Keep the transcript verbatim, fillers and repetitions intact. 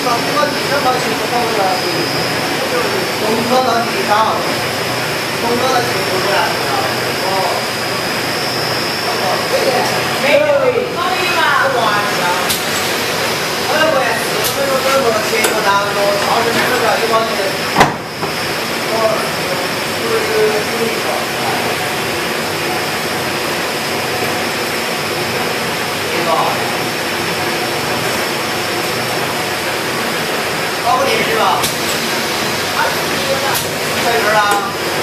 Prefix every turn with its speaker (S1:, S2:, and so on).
S1: 上不到地上到幸福房子了，东坡到地上，东坡到幸福去了，哦，对的，没有，可以嘛？玩笑，我那个四分钟左右切个蛋糕，超市买个票一毛钱，我十十一个，一个。 搞不定是吧？啊，在这儿啊。